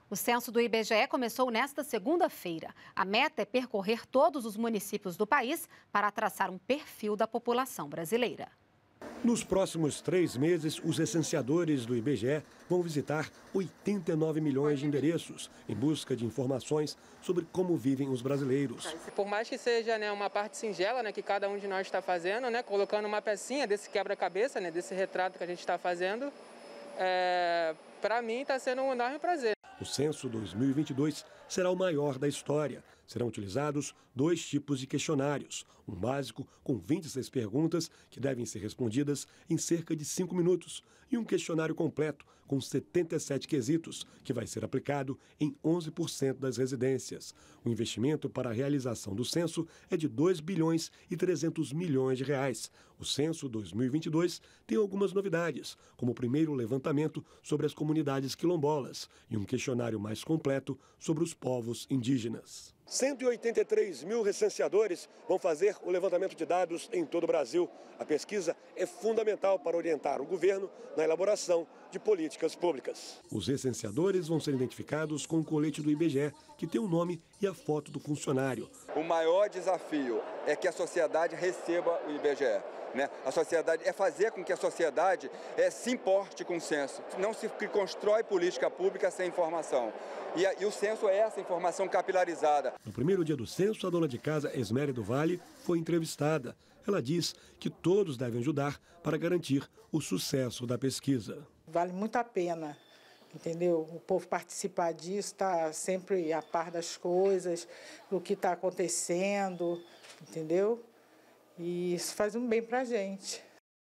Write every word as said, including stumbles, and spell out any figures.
O censo do I B G E começou nesta segunda-feira. A meta é percorrer todos os municípios do país para traçar um perfil da população brasileira. Nos próximos três meses, os recenseadores do I B G E vão visitar oitenta e nove milhões de endereços em busca de informações sobre como vivem os brasileiros. Por mais que seja, né, uma parte singela, né, que cada um de nós está fazendo, né, colocando uma pecinha desse quebra-cabeça, né, desse retrato que a gente está fazendo, é, para mim está sendo um enorme prazer. O censo dois mil e vinte e dois será o maior da história. Serão utilizados dois tipos de questionários. Um básico com vinte e seis perguntas que devem ser respondidas em cerca de cinco minutos. E um questionário completo com setenta e sete quesitos, que vai ser aplicado em onze por cento das residências. O investimento para a realização do censo é de dois bilhões e trezentos milhões de reais. O censo dois mil e vinte e dois tem algumas novidades, como o primeiro levantamento sobre as comunidades quilombolas e um questionário mais completo sobre os povos indígenas. cento e oitenta e três mil recenseadores vão fazer o levantamento de dados em todo o Brasil. A pesquisa é fundamental para orientar o governo na elaboração de políticas públicas. Os recenseadores vão ser identificados com o colete do I B G E, que tem o nome e a foto do funcionário. O maior desafio é que a sociedade receba o I B G E. Né? A sociedade é fazer com que a sociedade é, se importe com o censo. Não se constrói política pública sem informação. E, a, e o censo é essa informação capilarizada. No primeiro dia do censo, a dona de casa Esméria do Vale foi entrevistada. Ela diz que todos devem ajudar para garantir o sucesso da pesquisa. Vale muito a pena, entendeu? O povo participar disso, está sempre a par das coisas, do que está acontecendo, entendeu? E isso faz um bem para a gente.